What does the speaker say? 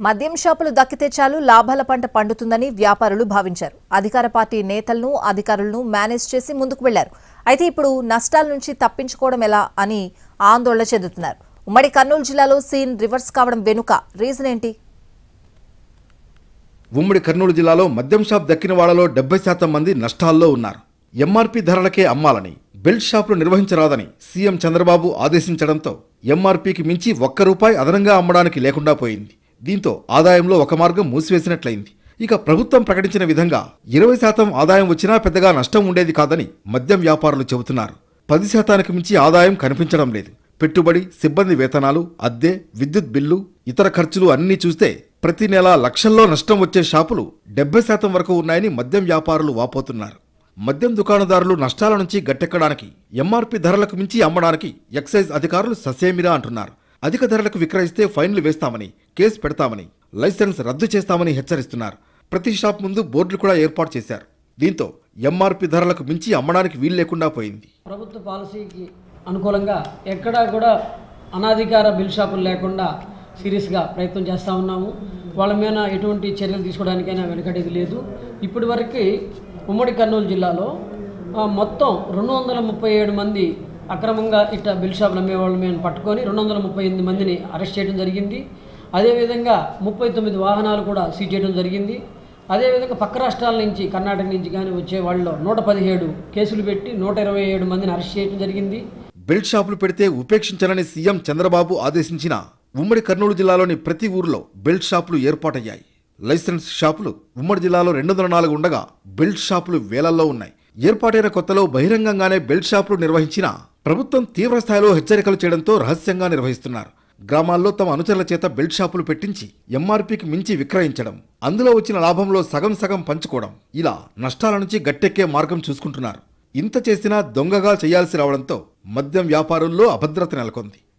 మద్యం షాపులు దక్కితే చాలు లాభాల పంట పండుతుందని వ్యాపారులు భావించారు. అధికార పార్టీ నేతలను అధికారులను మేనేజ్ చేసి ముందుకు వెళ్లారు. అయితే ఇప్పుడు నష్టాల నుంచి తప్పించుకోవడం ఎలా అని ఆందోళన చెందుతున్నారు. ఉమ్మడి కర్నూలు జిల్లాలో సీన్ రివర్స్ కావడం వెనుక రీజన్ ఏంటి? ఉమ్మడి కర్నూలు జిల్లాలో మద్యం షాప్ దక్కిన వాళ్లలో 70% మంది నష్టాల్లో ఉన్నారు. ఎంఆర్పీ ధరలకే అమ్మాలని, బెల్ట్ షాపులు నిర్వహించరాదని సీఎం చంద్రబాబు ఆదేశించడంతో ఎంఆర్పీకి మించి ₹1 అదనంగా అమ్మడానికి లేకుండా పోయింది. దీంతో ఆదాయంలో ఒక మార్గం మూసివేసినట్లయింది. ఇక ప్రభుత్వం ప్రకటించిన విధంగా 20% ఆదాయం వచ్చినా పెద్దగా నష్టం ఉండేది కాదని మద్యం వ్యాపారులు చెబుతున్నారు. 10%కి మించి ఆదాయం కనిపించడం లేదు. పెట్టుబడి, సిబ్బంది వేతనాలు, అద్దె, విద్యుత్ బిల్లు, ఇతర ఖర్చులు అన్నీ చూస్తే ప్రతి నెల లక్షల్లో నష్టం వచ్చే షాపులు 70% వరకు ఉన్నాయని మద్యం వ్యాపారులు వాపోతున్నారు. మద్యం దుకాణదారులు నష్టాల నుంచి గట్టెక్కడానికి ఎంఆర్పీ ధరలకు మించి అమ్మడానికి ఎక్సైజ్ అధికారులు ససేమిరా అంటున్నారు. అధిక ధరలకు విక్రయిస్తే ఫైన్లు వేస్తామని, కేసు పెడతామని, లైసెన్స్ రద్దు చేస్తామని హెచ్చరిస్తున్నారు. ప్రతి షాప్ ముందు బోర్డులు కూడా ఏర్పాటు చేశారు. దీంతో ఎంఆర్పీ ధరలకు మించి అమ్మడానికి వీలు లేకుండా పోయింది. ప్రభుత్వ పాలసీకి అనుకూలంగా ఎక్కడా కూడా అనాధికార బిల్ షాపులు లేకుండా సీరియస్గా ప్రయత్నం చేస్తూ ఉన్నాము. వాళ్ళ మీద ఎటువంటి చర్యలు తీసుకోవడానికైనా వెనుకడేది లేదు. ఇప్పటి వరకు ఉమ్మడి కర్నూలు జిల్లాలో మొత్తం 237 మంది అక్రమంగా ఇట్లా బిల్ షాపులు అమ్మే వాళ్ళ మీద పట్టుకొని 238 మందిని అరెస్ట్ చేయడం జరిగింది. అదేవిధంగా 39 వాహనాలు కూడా సీజ్ చేయడం జరిగింది. అదేవిధంగా పక్క రాష్ట్రాల నుంచి, కర్ణాటక నుంచి కానీ వచ్చే వాళ్ళలో 117 కేసులు పెట్టి 127 మందిని అరెస్ట్ చేయడం జరిగింది. బెల్ట్ షాపులు పెడితే ఉపేక్షించాలని సీఎం చంద్రబాబు ఆదేశించిన ఉమ్మడి కర్నూలు జిల్లాలోని ప్రతి ఊరిలో బెల్ట్ షాపులు ఏర్పాటయ్యాయి. లైసెన్స్ షాపులు ఉమ్మడి జిల్లాలో 204 ఉండగా బెల్ట్ షాపులు వేలల్లో ఉన్నాయి. ఏర్పాటైన కొత్తలో బహిరంగంగానే బెల్ట్ షాపులు నిర్వహించినా ప్రభుత్వం తీవ్రస్థాయిలో హెచ్చరికలు చేయడంతో రహస్యంగా నిర్వహిస్తున్నారు. గ్రామాల్లో తమ అనుచరుల చేత బెల్ట్ షాపులు పెట్టించి ఎంఆర్పీకి మించి విక్రయించడం, అందులో వచ్చిన లాభంలో సగం సగం పంచుకోవడం, ఇలా నష్టాల నుంచి గట్టెక్కే మార్గం చూసుకుంటున్నారు. ఇంత చేసినా దొంగగా చేయాల్సి రావడంతో మద్యం వ్యాపారుల్లో అభద్రత నెలకొంది.